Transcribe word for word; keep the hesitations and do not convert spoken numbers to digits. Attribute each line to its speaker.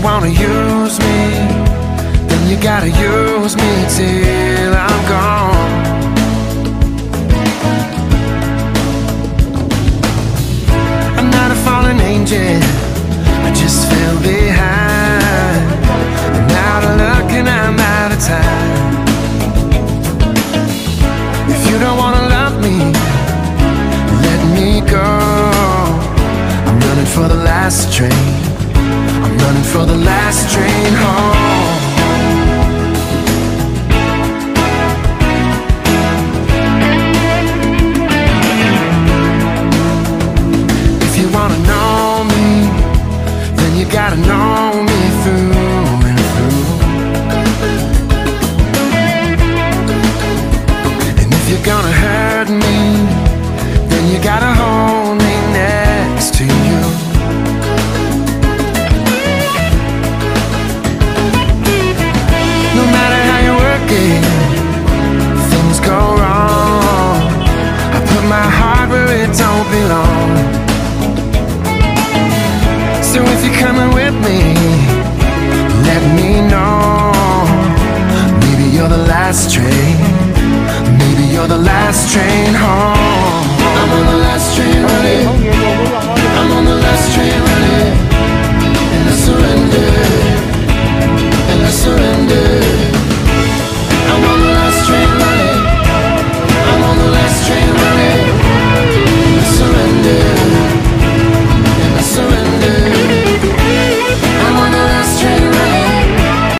Speaker 1: wanna use me, then you gotta use me till I'm gone. I'm not a fallen angel, I just fell behind. I'm out of luck and I'm out of time. If you don't wanna love me, let me go. I'm running for the last train, I'm running for the last train home. If you wanna know me, then you gotta know